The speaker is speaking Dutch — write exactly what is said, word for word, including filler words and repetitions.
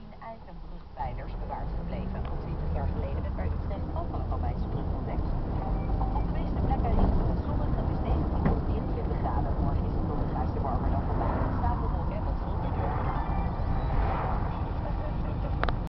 tien ijzeren brugpijlers bewaard gebleven. twintig jaar geleden werd bij Utrecht ook al een Romeinse brug ontdekt. Op de meeste plekken is het zonnig, het is negentien tot vierentwintig graden. Morgen is het nog een graadje warmer dan vandaag.